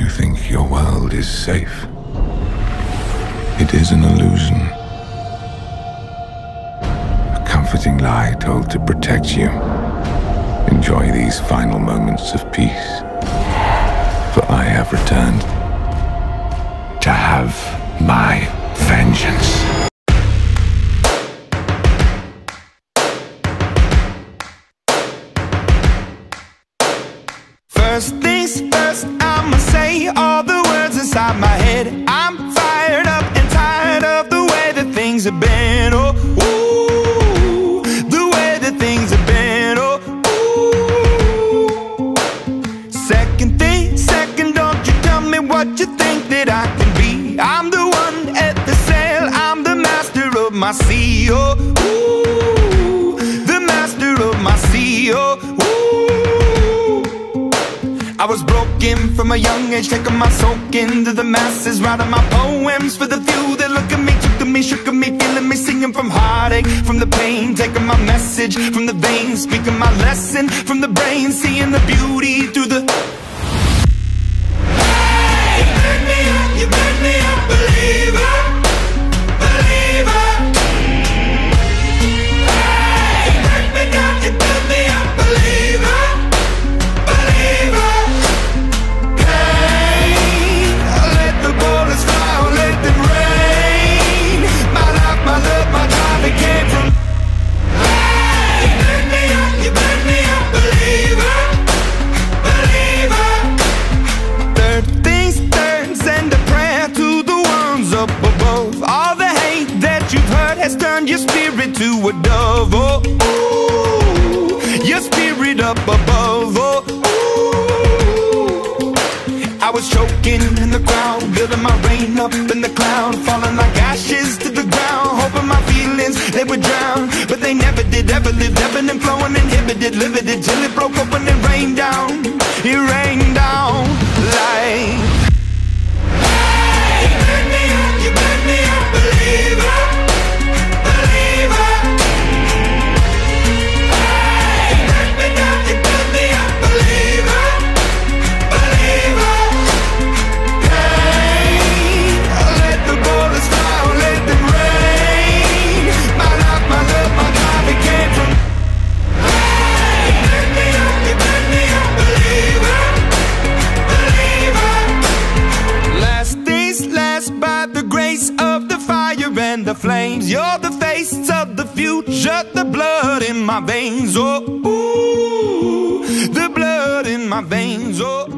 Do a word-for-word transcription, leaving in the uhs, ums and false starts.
You think your world is safe. It is an illusion. A comforting lie told to protect you. Enjoy these final moments of peace. For I have returned to have my vengeance. First things first, I'ma say all the words inside my head. I'm fired up and tired of the way that things have been. Oh, ooh, the way that things have been. Oh, ooh. Second thing, second, don't you tell me what you think that I can be. I'm the one at the sail, I'm the master of my sea. Oh, ooh, the master of my sea. Oh, ooh. I was broken from a young age, taking my soak into the masses, writing my poems for the few that look at me, took to me, shook at me, feeling me, singing from heartache, from the pain, taking my message from the veins, speaking my lesson from the brain, seeing the beauty through the... Hey, you burn me up, you burn me up, believer, believer. Hey, you burn me down, you burn me up, believer, believer. Turn your spirit to a dove, oh, ooh, your spirit up above, oh, ooh. I was choking in the crowd, building my rain up in the cloud, falling like ashes to the ground, hoping my feelings, they would drown, but they never did, ever lived, ebbing and flowing, inhibited, limited, till it broke open and rained down, it rained down like... Hey, you burn me up, you burn me up, believer. And the flames, you're the face of the future, the blood in my veins, oh, ooh, the blood in my veins, oh.